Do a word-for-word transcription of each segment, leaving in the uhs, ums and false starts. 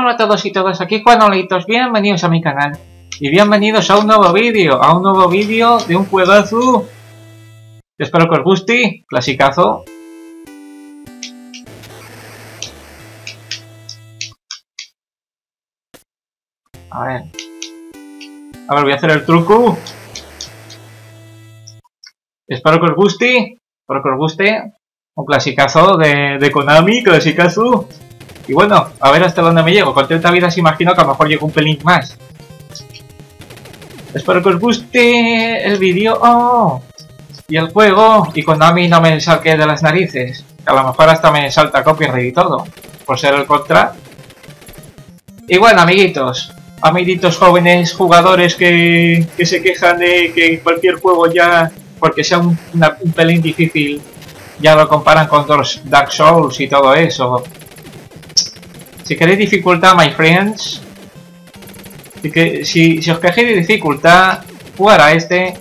Hola a todos y todas, aquí Juanolitos, bienvenidos a mi canal y bienvenidos a un nuevo vídeo, a un nuevo vídeo de un juegazo. Espero que os guste, clasicazo. A ver, a ver, voy a hacer el truco. Espero que os guste, espero que os guste. Un clasicazo de, de Konami, clasicazo. Y bueno, a ver hasta dónde me llego. Con treinta vidas imagino que a lo mejor llego un pelín más. Espero que os guste el vídeo oh, y el juego. Y Konami no me saque de las narices. Que a lo mejor hasta me salta copyright y todo. Por ser el contra. Y bueno, amiguitos. Amiguitos jóvenes jugadores que, que se quejan de que cualquier juego ya, porque sea un, una, un pelín difícil, ya lo comparan con Dark Souls y todo eso. Si queréis dificultad, my friends, si, que, si, si os quejáis de dificultad, jugar a este.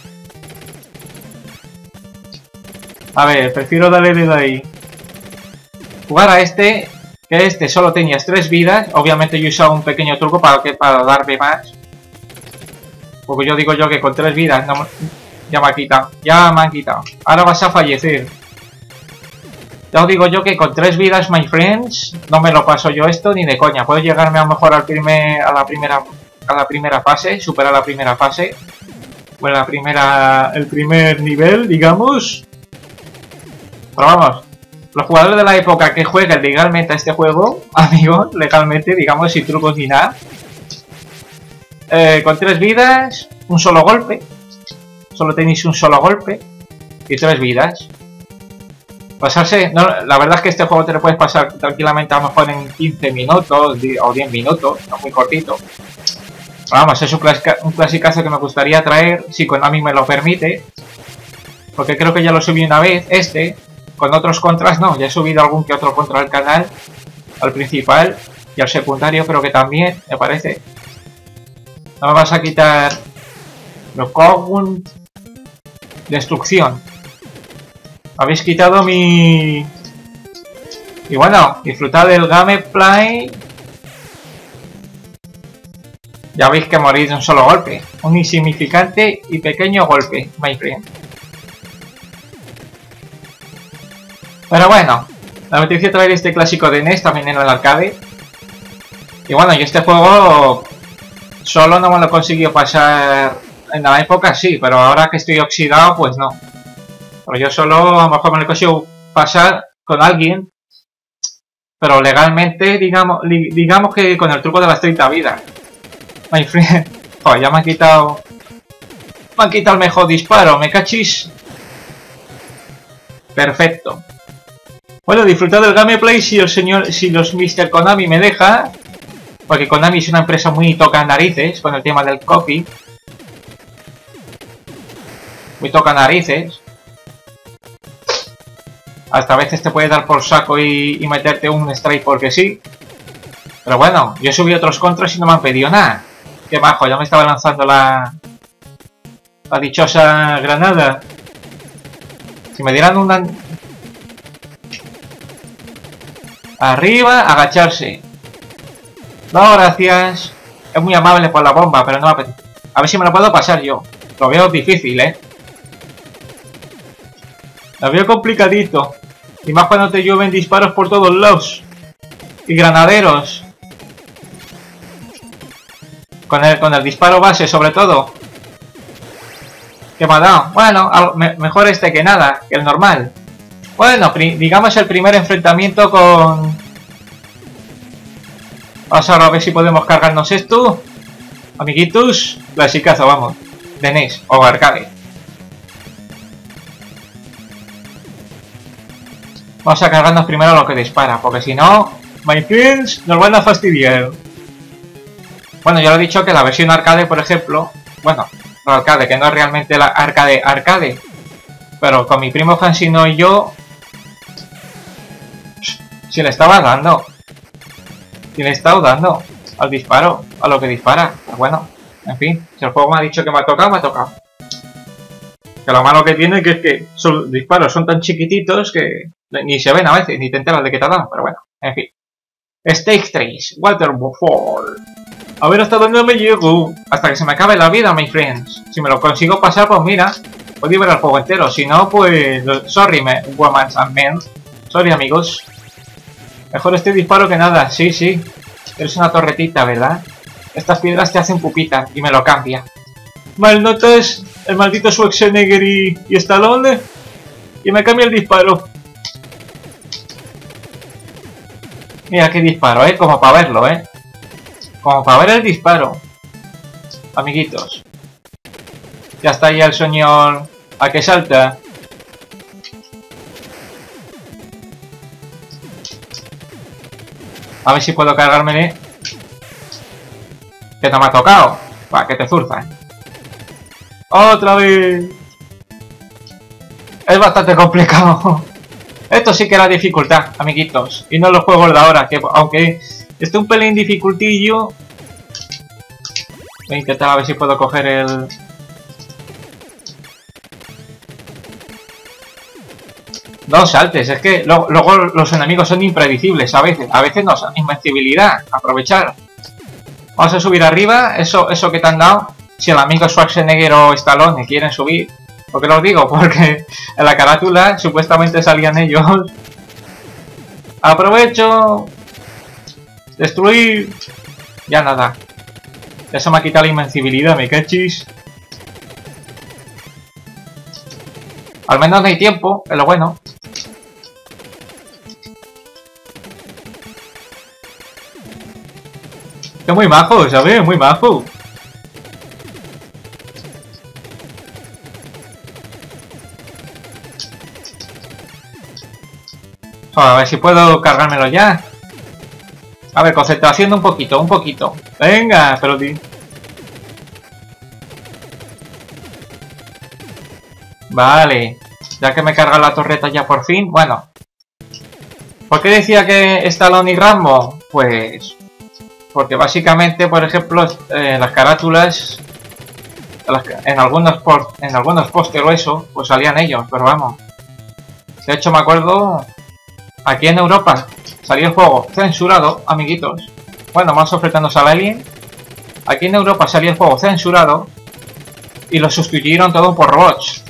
A ver, prefiero darle de ahí. Jugar a este, que este solo tenías tres vidas. Obviamente yo he usado un pequeño truco para, que, para darme más. Porque yo digo yo que con tres vidas no, ya me ha quitado. Ya me han quitado. Ahora vas a fallecer. Ya os digo yo que con tres vidas, my friends, no me lo paso yo esto ni de coña. Puedo llegarme a lo mejor al primer, a la primera a la primera fase, superar la primera fase. Bueno, la primera, el primer nivel, digamos. Pero vamos, los jugadores de la época que jueguen legalmente a este juego, amigos, legalmente, digamos, sin trucos ni nada. Eh, con tres vidas, un solo golpe. Solo tenéis un solo golpe. Y tres vidas. Pasarse, no, la verdad es que este juego te lo puedes pasar tranquilamente a lo mejor en quince minutos o diez minutos, no muy cortito. Pero vamos, es un, clasica, un clasicazo que me gustaría traer, si Konami me lo permite. Porque creo que ya lo subí una vez, este, con otros contras no, ya he subido algún que otro contra al canal, al principal y al secundario creo que también, me parece. No me vas a quitar los Kogun, destrucción. Habéis quitado mi... Y bueno, disfrutad del gameplay. Ya veis que morís de un solo golpe. Un insignificante y pequeño golpe, my friend. Pero bueno, me apetecía traer este clásico de N E S también en el arcade. Y bueno, yo este juego solo no me lo he conseguido pasar en la época, sí, pero ahora que estoy oxidado, pues no. Pero yo solo a lo mejor me lo consigo pasar con alguien, pero legalmente, digamos, li, digamos que con el truco de las treinta vidas. My friend, oh, ya me han quitado, me han quitado el mejor disparo, me cachis. Perfecto. Bueno, disfrutad del gameplay si el señor, si los mister Konami me deja, porque Konami es una empresa muy toca narices con el tema del copy. Muy toca narices. Hasta a veces te puede dar por saco y, y meterte un strike porque sí. Pero bueno, yo he subido otros contras y no me han pedido nada. Qué bajo, ya me estaba lanzando la... La dichosa granada. Si me dieran una... Arriba, agacharse. No, gracias. Es muy amable por la bomba, pero no me apetece. A ver si me lo puedo pasar yo. Lo veo difícil, ¿eh? Lo veo complicadito. Y más cuando te llueven disparos por todos lados. Y granaderos. Con el, con el disparo base, sobre todo. ¿Qué me ha dado? Bueno, algo, me, mejor este que nada, que el normal. Bueno, digamos el primer enfrentamiento con... Vamos ahora a ver si podemos cargarnos esto. Amiguitos, clasicazo, vamos. De N E S o arcade. Vamos a cargarnos primero lo que dispara, porque si no, my friends, nos van a fastidiar. Bueno, ya lo he dicho que la versión arcade, por ejemplo, bueno, no arcade, que no es realmente la arcade arcade, pero con mi primo Hansino y yo, si le estaba dando, si le he estado dando al disparo, a lo que dispara, pues bueno, en fin, si el juego me ha dicho que me ha tocado, me ha tocado. Que lo malo que tiene que es que sus disparos son tan chiquititos que ni se ven a veces, ni te enteras de que te dan, pero bueno, en fin. Stage tres, Waterfall. A ver hasta dónde me llego. Hasta que se me acabe la vida, my friends. Si me lo consigo pasar, pues mira, puedo ver el juego entero. Si no, pues... Sorry, me, women and men. Sorry, amigos. Mejor este disparo que nada. Sí, sí. Eres una torretita, ¿verdad? Estas piedras te hacen pupita y me lo cambia. Mal notas el maldito Schwarzenegger y, y Stallone. Y me cambia el disparo. Mira qué disparo, ¿eh? Como para verlo, ¿eh? Como para ver el disparo. Amiguitos. Ya está ya el señor a que salta. A ver si puedo cargármele. Que no me ha tocado. Va, que te zurza, ¿eh? ¡Otra vez! Es bastante complicado. Esto sí que era dificultad, amiguitos. Y no los juegos de ahora, que aunque esté un pelín dificultillo... Voy a intentar a ver si puedo coger el... No saltes, es que lo, luego los enemigos son impredecibles a veces. A veces no, son invencibilidad. Aprovechar. Vamos a subir arriba. Eso, eso que te han dado. Si el amigo Schwarzenegger o Stallone quieren subir. ¿Por qué lo digo? Porque en la carátula supuestamente salían ellos. Aprovecho. Destruir. Ya nada. Ya se me ha quitado la invencibilidad, me cachis. Al menos no hay tiempo, es lo bueno. Es muy majo, ¿sabes? Muy majo. A ver si puedo cargármelo ya. A ver, concentración un poquito, un poquito. Venga, pero... Vale. Ya que me carga la torreta ya por fin. Bueno. ¿Por qué decía que Stallone y Rambo? Pues... Porque básicamente, por ejemplo, eh, las carátulas... En algunos, en algunos pósteres o eso, pues salían ellos, pero vamos. De hecho, me acuerdo... Aquí en Europa salió el juego censurado, amiguitos. Bueno, más enfrentándose al Alien. Aquí en Europa salió el juego censurado y lo sustituyeron todo por robots.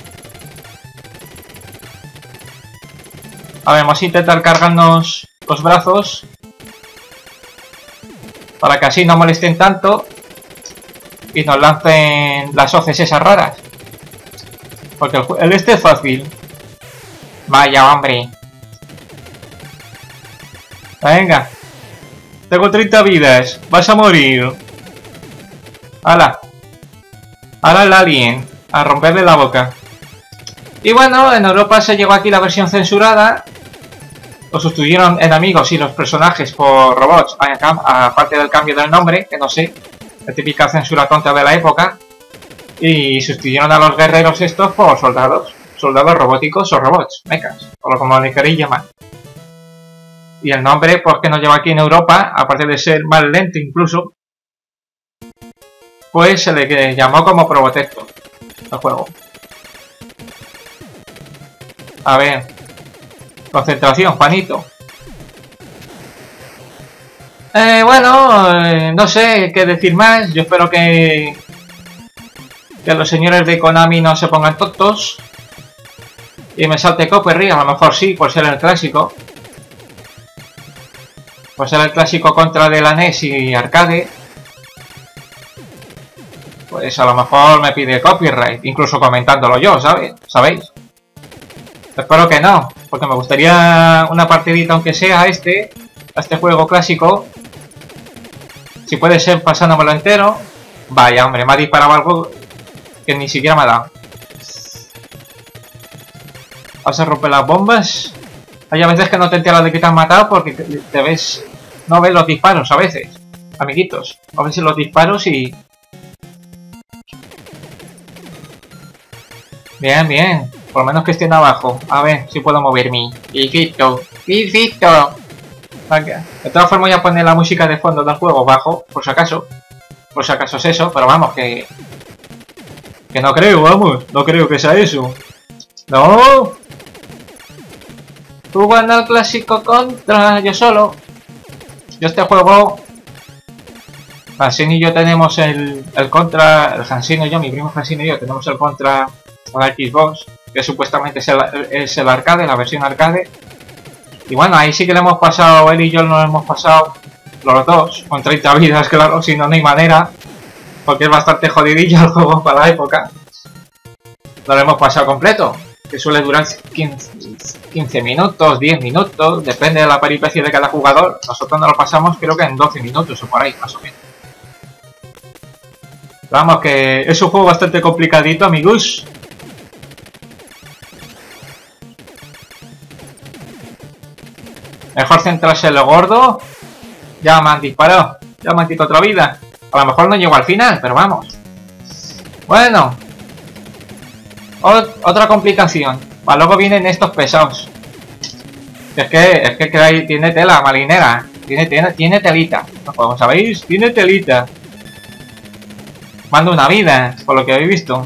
A ver, vamos a intentar cargarnos los brazos para que así no molesten tanto y nos lancen las hoces esas raras. Porque el, el este es fácil. Vaya, hombre. Venga. Tengo treinta vidas. Vas a morir. ¡Hala! Ahora el alien. A romperle la boca. Y bueno, en Europa se llegó aquí la versión censurada. Lo sustituyeron enemigos y los personajes por robots. Aparte del cambio del nombre, que no sé. La típica censura tonta de la época. Y sustituyeron a los guerreros estos por soldados. Soldados robóticos o robots. Mechas. O como le queréis llamar. Y el nombre, pues que nos lleva aquí en Europa, aparte de ser más lento incluso, pues se le llamó como Probotector al juego. A ver. Concentración, Juanito. Eh, bueno, eh, no sé qué decir más. Yo espero que, que los señores de Konami no se pongan tontos y me salte copyright. A lo mejor sí, por ser el clásico. Pues era el clásico contra de la N E S y arcade. Pues a lo mejor me pide copyright, incluso comentándolo yo, ¿sabes? ¿Sabéis? Espero que no, porque me gustaría una partidita aunque sea a este, a este juego clásico. Si puede ser pasándomelo entero. Vaya, hombre, me ha disparado algo que ni siquiera me ha dado. ¿Vas a romper las bombas? Hay a veces que no te enteras de que te han matado porque te ves... No ves los disparos a veces, amiguitos. A veces los disparos y... Bien, bien. Por lo menos que estén abajo. A ver si puedo moverme. Perfecto. Perfecto. De todas formas voy a poner la música de fondo del juego bajo, por si acaso. Por si acaso es eso, pero vamos, que... Que no creo, vamos. No creo que sea eso. ¡No! Jugando al clásico contra yo solo. Yo este juego... Hanshin y yo tenemos el, el contra... El Hanshin y yo, mi primo Hanshin y yo, tenemos el contra a la Xbox, que supuestamente es el, es el arcade, la versión arcade. Y bueno, ahí sí que le hemos pasado, él y yo nos hemos pasado los dos, con treinta vidas, claro, si no, no hay manera. Porque es bastante jodidillo el juego para la época. No lo hemos pasado completo, que suele durar quince minutos, diez minutos, depende de la peripecia de cada jugador. Nosotros nos lo pasamos creo que en doce minutos o por ahí, más o menos. Vamos, que es un juego bastante complicadito, amigos. Mejor centrarse en lo gordo. Ya me han disparado, ya me han quitado otra vida. A lo mejor no llego al final, pero vamos. Bueno. Ot otra complicación. Para luego vienen estos pesados. Es que, es que, que hay, tiene tela marinera. Tiene, tiene, tiene telita. Como sabéis, tiene telita. Mando una vida, por lo que habéis visto.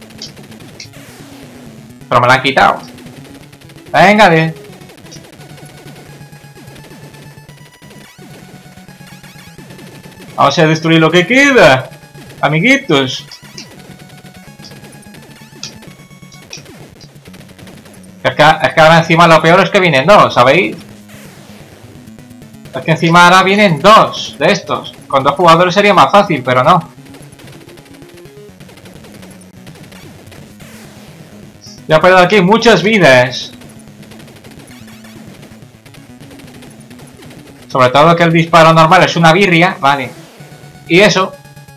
Pero me la han quitado. Venga, de... Vamos a destruir lo que queda, amiguitos. Es que, es que ahora encima lo peor es que vienen dos, ¿sabéis? Es que encima ahora vienen dos de estos. Con dos jugadores sería más fácil, pero no. Ya he perdido aquí muchas vidas. Sobre todo que el disparo normal es una birria, vale. Y eso.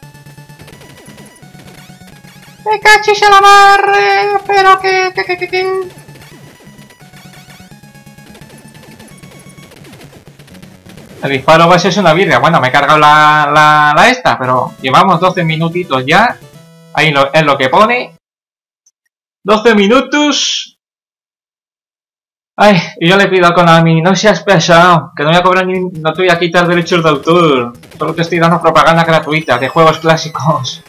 ¡Me cachis a la mar! Pero que, que, que, que, que... El disparo base es una birria. Bueno, me he cargado la, la, la esta, pero llevamos doce minutitos ya. Ahí lo, es lo que pone. doce minutos. Ay, y yo le pido a Konami, no seas pesado, que no voy a cobrar ni, no te voy a quitar derechos de autor. Solo te estoy dando propaganda gratuita de juegos clásicos.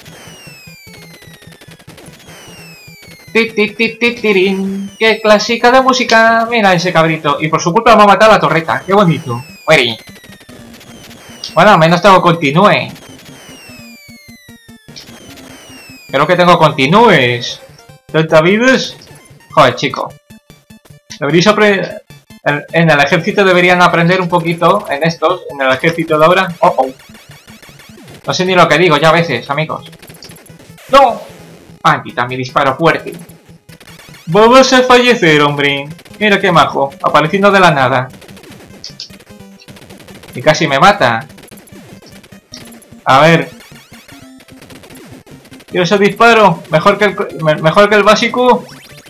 ¡Qué clásica de música! Mira ese cabrito. Y por su culpa me ha matado la torreta. ¡Qué bonito! Muere. Bueno, al menos tengo continúe. Creo que tengo continúes. ¿treinta vidas? Joder, chico. Deberíais aprender... En el ejército deberían aprender un poquito en estos. En el ejército de ahora. Oh, oh. No sé ni lo que digo ya a veces, amigos. ¡No! Maldita, mi disparo fuerte. Vamos a fallecer, hombre. Mira qué majo, apareciendo de la nada. Y casi me mata. A ver. Yo ese disparo, mejor que el, mejor que el básico.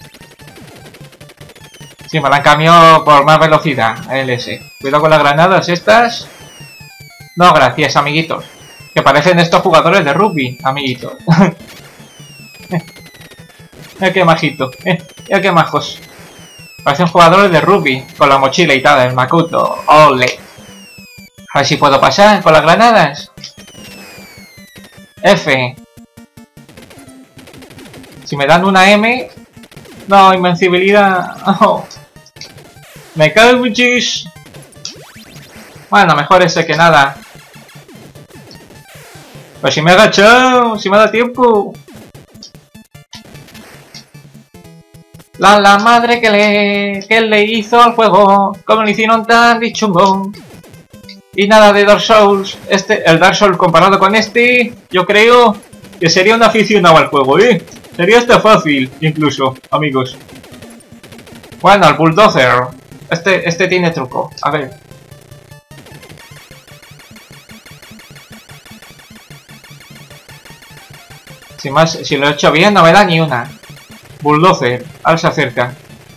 Sí, me la han cambiado por más velocidad, el S. Cuidado con las granadas estas. No, gracias, amiguitos. Que parecen estos jugadores de rugby, amiguitos. Mira qué majito, eh, mira qué majos. Parecen jugadores de rugby, con la mochila y tal, el Makuto. Ole. A ver si puedo pasar con las granadas. F. Si me dan una M... No, invencibilidad... Oh. Me cae muchis. Bueno, mejor ese que nada. Pues si me he agachado, si me da tiempo... La, la madre que le, que le hizo al juego, como le hicieron tan chungo. Y nada de Dark Souls, este, el Dark Souls comparado con este, yo creo que sería un aficionado al juego, ¿eh? Sería hasta fácil, incluso, amigos. Bueno, el Bulldozer, este, este tiene truco, a ver. Si, más, si lo he hecho bien, no me da ni una. Bulldozer, ahora se acerca.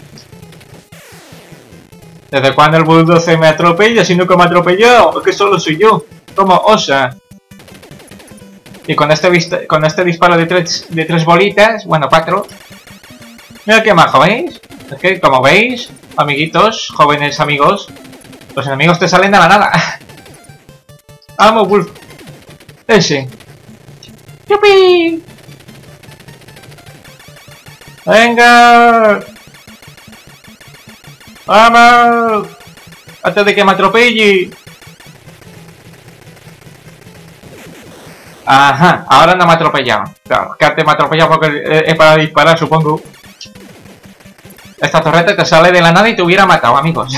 ¿Desde cuándo el Bulldozer me atropella? Si nunca me ha atropellado, es que solo soy yo. ¿Cómo osa? Y con este, con este disparo de tres, de tres bolitas, bueno, cuatro. Mira qué majo, ¿veis? Es que, como veis, amiguitos, jóvenes amigos, los enemigos te salen de la nada. Vamos, Wolf. Ese. ¡Yupi! ¡Venga! ¡Vamos! Antes de que me atropelle. Ajá, ahora no me ha atropellado. Claro, que antes me ha atropellado porque es para disparar, supongo. Esta torreta te sale de la nada y te hubiera matado, amigos.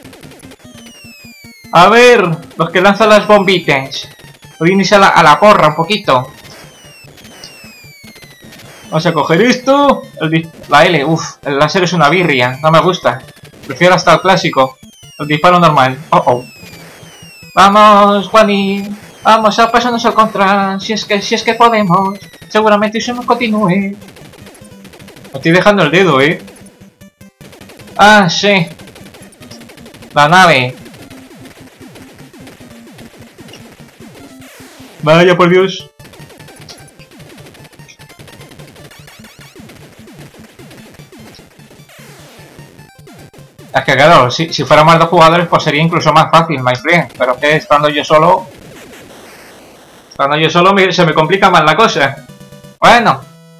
A ver, los que lanzan las bombitas. Vienes a la, a la porra un poquito. Vamos a coger esto. El, la L, uff, el láser es una birria, no me gusta. Prefiero hasta el clásico. El disparo normal. Oh, oh. Vamos, Juani. Vamos a pasarnos al contra. Si es que, si es que podemos. Seguramente eso no continúe. Me estoy dejando el dedo, eh. Ah, sí. La nave. Vaya por Dios. Es que claro, si, si fuera más dos jugadores pues sería incluso más fácil, my friend. Pero que estando yo solo... Estando yo solo me, se me complica más la cosa. Bueno.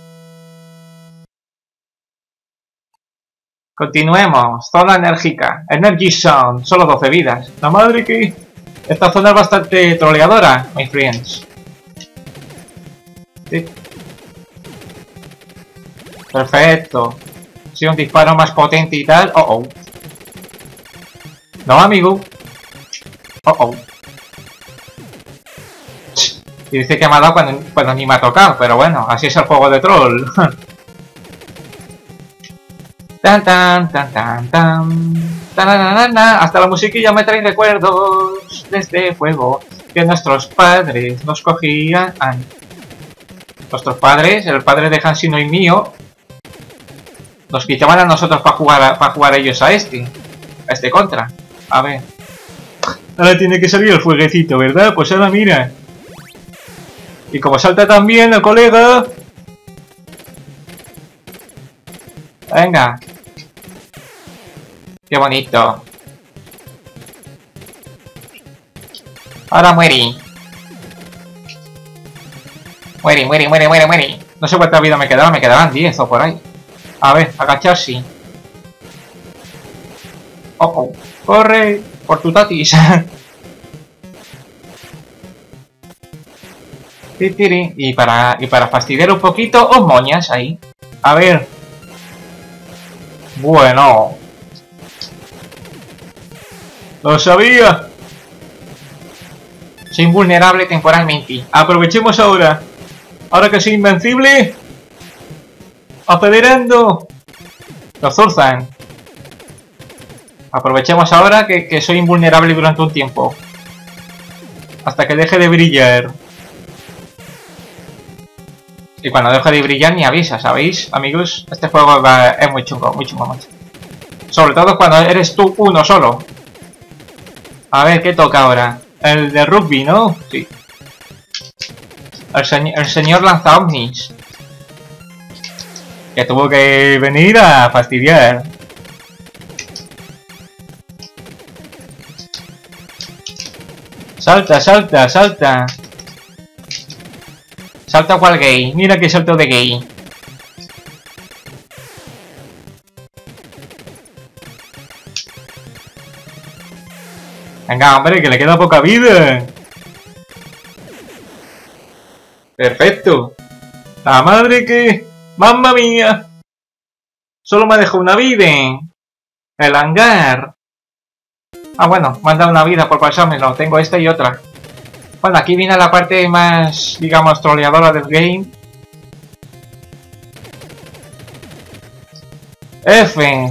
Continuemos. Zona enérgica. Energy Zone. Solo doce vidas. La madre que... Esta zona es bastante troleadora, my friends. Sí. Perfecto. Si un disparo más potente y tal. Oh, oh. No, amigo. Oh, oh. Y dice que me ha dado cuando, cuando ni me ha tocado. Pero bueno, así es el juego de troll. Tan tan tan tan tan. Tananana. Hasta la musiquilla me trae recuerdos de este juego que nuestros padres nos cogían. Nuestros padres, el padre de Hansino y mío, nos quitaban a nosotros para jugar para jugar ellos a este, a este contra. A ver. Ahora tiene que salir el fueguecito, ¿verdad? Pues ahora mira. Y como salta también el colega. Venga. Qué bonito. Ahora muere. Muere, muere, muere, muere, muere. No sé cuánta vida me quedaba, me quedaban diez o por ahí. A ver, agacharse. Oh, oh. Corre por tu tatis. Y para, y para fastidiar un poquito, os moñas ahí. A ver. Bueno. Lo sabía. Soy invulnerable temporalmente. Aprovechemos ahora. Ahora que soy invencible. Acelerando. Los Zurzan. Aprovechemos ahora que, que soy invulnerable durante un tiempo. Hasta que deje de brillar. Y cuando deje de brillar ni avisa, ¿sabéis, amigos? Este juego va, es muy chungo, muy chungo, mucho. Sobre todo cuando eres tú uno solo. A ver, ¿qué toca ahora? El de rugby, ¿no? Sí. El, se el señor lanza ovnis. Que tuvo que venir a fastidiar. Salta, salta, salta. Salta cual gay. Mira que salto de gay. Venga, hombre, que le queda poca vida. Perfecto. La madre que... ¡Mamma mía! Solo me dejó una vida. El hangar. Ah, bueno, me han dado una vida por pasármelo. Tengo esta y otra. Bueno, aquí viene la parte más, digamos, troleadora del game. F.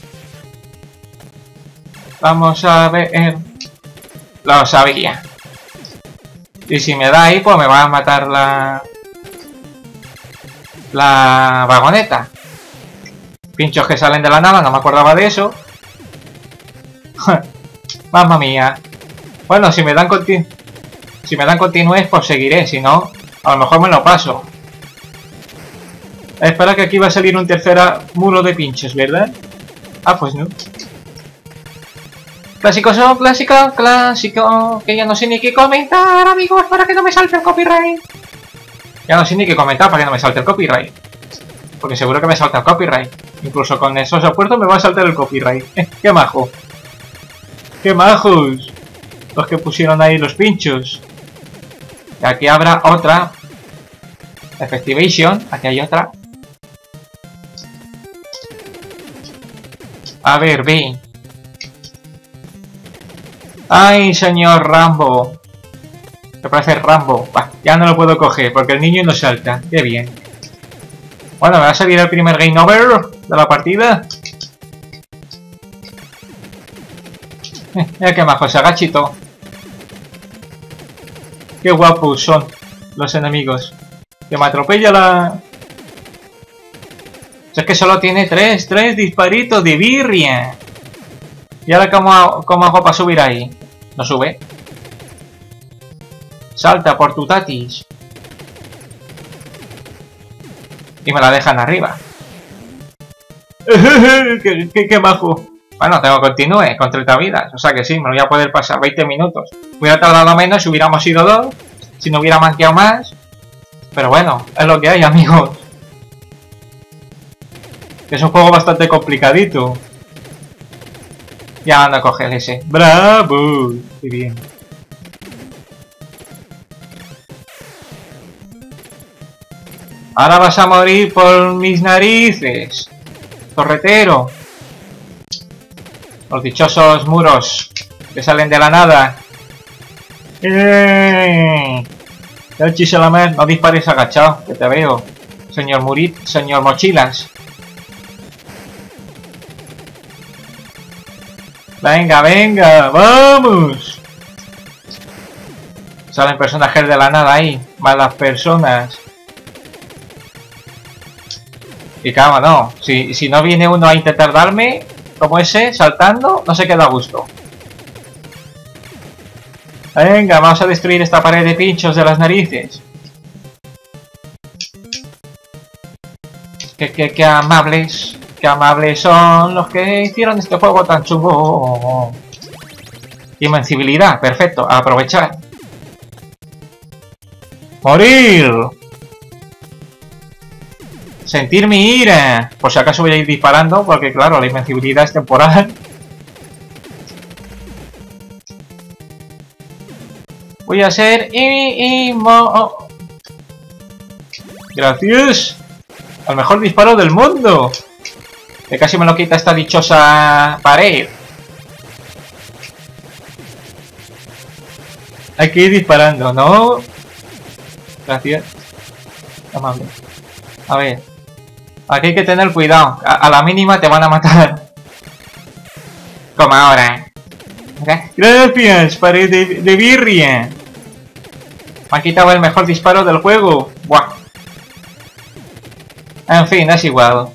Vamos a ver... Lo sabía. Y si me da ahí, pues me va a matar la... La vagoneta. Pinchos que salen de la nada, no me acordaba de eso. Mamma mía. Bueno, si me dan continu... Si me dan continúes, pues seguiré. Si no, a lo mejor me lo paso. Espera que aquí va a salir un tercer muro de pinchos, ¿verdad? Ah, pues no. Clásico son, clásico, clásico. Que ya no sé ni qué comentar, amigos, para que no me salte el copyright. Ya no sé ni qué comentar para que no me salte el copyright. Porque seguro que me salta el copyright. Incluso con esos apuestos me va a saltar el copyright. Eh, ¡Qué majo! ¡Qué majos! Los que pusieron ahí los pinchos. Y aquí habrá otra. Festivation. Aquí hay otra. A ver, ve. Ay, señor Rambo. Me parece Rambo. Bah, ya no lo puedo coger porque el niño no salta. Qué bien. Bueno, me va a salir el primer game over de la partida. Eh, mira qué majo, se agachito. Qué guapos son los enemigos. Que me atropella la... O sea, es que solo tiene tres, tres disparitos de birria. ¿Y ahora cómo, cómo hago para subir ahí? No sube. Salta por tu tatis. Y me la dejan arriba. ¿Qué, qué, qué majo. Bueno, tengo que continúe con treinta vidas. O sea que sí, me lo voy a poder pasar veinte minutos. Hubiera tardado menos si hubiéramos ido dos. Si no hubiera manqueado más. Pero bueno, es lo que hay, amigos. Es un juego bastante complicadito. Ya anda a coger ese. ¡Bravo! ¡Qué bien! Ahora vas a morir por mis narices. Torretero. Los dichosos muros que salen de la nada. ¡Eh! El Chiselamer, no dispares agachado, que te veo. Señor Murit, señor Mochilas. Venga, venga, vamos. Salen personajes de la nada ahí. Malas personas. Y claro, no. Si, si no viene uno a intentar darme, como ese, saltando, no se queda a gusto. Venga, vamos a destruir esta pared de pinchos de las narices. Qué, qué, qué amables, qué amables son los que hicieron este juego tan chungo. Invencibilidad, perfecto, a aprovechar. ¡Morir! Sentir mi ira. Por si acaso voy a ir disparando, porque claro, la invencibilidad es temporal. Voy a ser imo. Gracias. Al mejor disparo del mundo. Que casi me lo quita esta dichosa pared. Hay que ir disparando, ¿no? Gracias. Amable. A ver. Aquí hay que tener cuidado. A, a la mínima te van a matar. Como ahora. Gracias, pared de, de birria. Me ha quitado el mejor disparo del juego. Buah. En fin, es igual.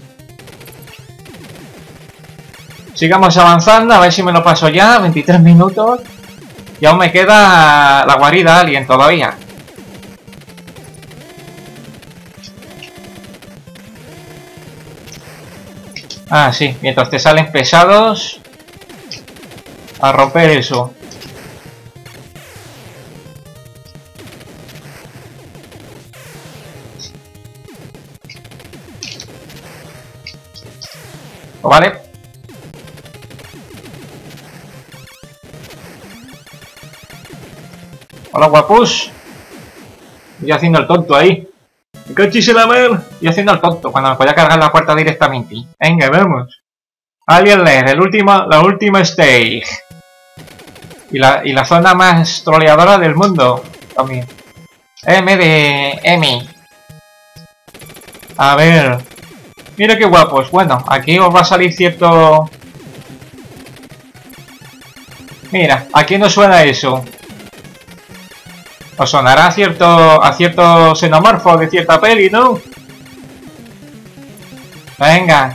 Sigamos avanzando, a ver si me lo paso ya. veintitrés minutos. Y aún me queda la guarida alien todavía. Ah, sí, mientras te salen pesados. A romper eso. Vale. Hola, guapos. Estoy haciendo el tonto ahí. Me cachis en la mer. Estoy haciendo el tonto cuando me podía cargar la puerta directamente. Venga, vamos. Alien Lair, el último, la última stage. Y la, y la zona más troleadora del mundo. También. M de M. A ver. Mira qué guapos. Bueno, aquí os va a salir cierto... Mira, aquí no suena eso. Os sonará a cierto, a cierto xenomorfo de cierta peli, ¿no? Venga.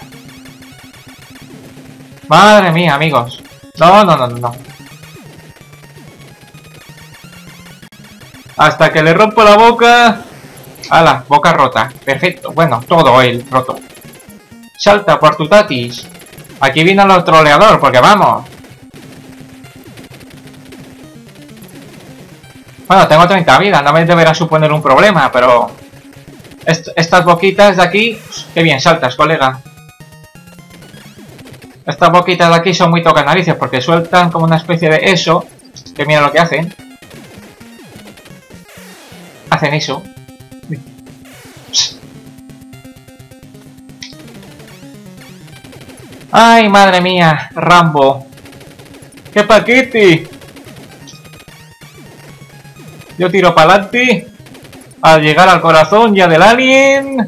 Madre mía, amigos. No, no, no, no. Hasta que le rompo la boca. ¡Hala! Boca rota. Perfecto. Bueno, todo el roto. Salta por tu tatis. Aquí viene el troleador, porque vamos. Bueno, tengo treinta vidas, no me deberá suponer un problema, pero... Est estas boquitas de aquí... Qué bien saltas, colega. Estas boquitas de aquí son muy tocanarices, porque sueltan como una especie de eso. Que mira lo que hacen. hacen eso. ¡Ay, madre mía! Rambo. ¡Qué paquete! Yo tiro para adelante. Al llegar al corazón ya del alien.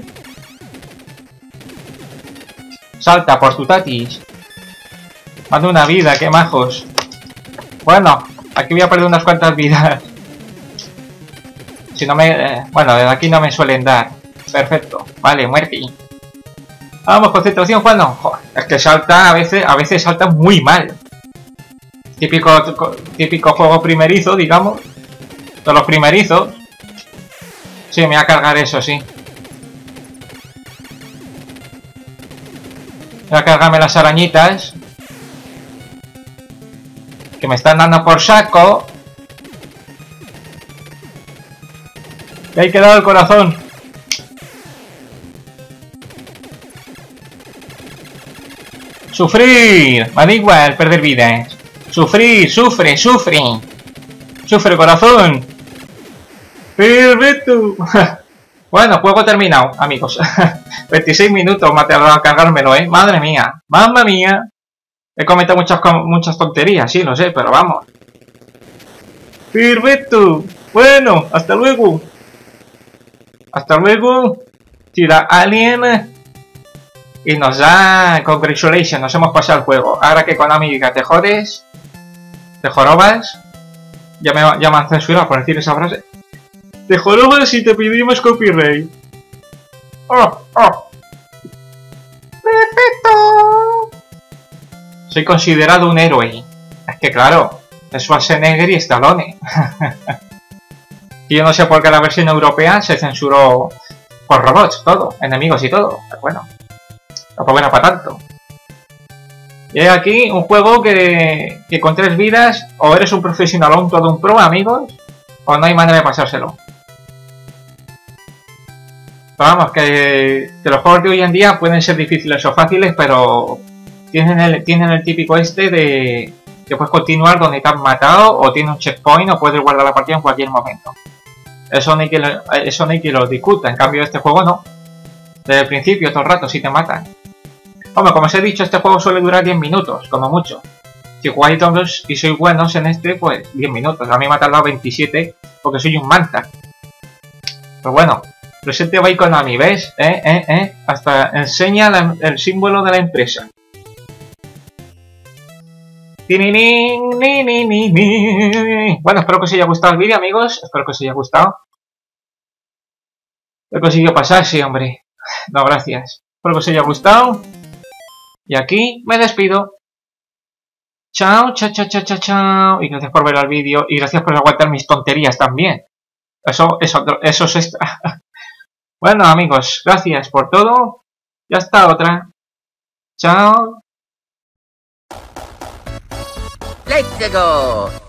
Salta por tu tatis. Manda una vida, qué majos. Bueno, aquí voy a perder unas cuantas vidas. Si no me... Eh, bueno, desde aquí no me suelen dar. Perfecto. Vale, muerte. Vamos, concentración, Juan. Joder, es que salta, a veces, a veces salta muy mal. Típico, típico juego primerizo, digamos. De los primerizos. Sí, me voy a cargar eso, sí. Voy a cargarme las arañitas. Que me están dando por saco. Y ahí quedado el corazón. Sufrir. Me da igual perder vidas. Sufrir, sufre, sufre. Sufre, corazón. Perfecto. Bueno, juego terminado, amigos. veintiséis minutos me ha tardado a cargármelo, ¿eh? Madre mía. Mamma mía. He cometido muchas, muchas tonterías, sí, lo sé, pero vamos. Perfecto. Bueno, hasta luego. Hasta luego. Tira alien. Y nos da... Congratulations, nos hemos pasado el juego. Ahora que Konami diga te jodes. Te jorobas. Ya me, ya me han censurado por decir esa frase. Te jorobas y te pedimos copyright. Oh, oh. Perfecto. Soy considerado un héroe. Es que claro, es Schwarzenegger y Stallone. Y yo no sé por qué la versión europea se censuró por robots, todo, enemigos y todo. Pero bueno, tampoco era para tanto. Y hay aquí un juego que, que con tres vidas o eres un profesional o un todo un pro, amigos, o no hay manera de pasárselo. Pero vamos, que, que los juegos de hoy en día pueden ser difíciles o fáciles, pero tienen el, tienen el típico este de que puedes continuar donde te han matado, o tiene un checkpoint, o puedes guardar la partida en cualquier momento. Eso no hay que lo, eso no hay que lo discuta, en cambio este juego no. Desde el principio, todo el rato, si te matan. Hombre, como os he dicho, este juego suele durar diez minutos, como mucho. Si jugáis todos y sois buenos en este, pues diez minutos. A mí me ha tardado veintisiete porque soy un manta. Pero bueno, presente va Konami, ¿ves? ¿Eh? ¿Eh? ¿Eh? Hasta enseña la, el símbolo de la empresa. Bueno, espero que os haya gustado el vídeo, amigos. Espero que os haya gustado. He conseguido pasar, sí, hombre. No, gracias. Espero que os haya gustado. Y aquí me despido. Chao, chao, chao, chao, chao, chao. Y gracias por ver el vídeo. Y gracias por aguantar mis tonterías también. Eso, eso, eso es extra. Bueno, amigos, gracias por todo. Y hasta otra. Chao. Let's go!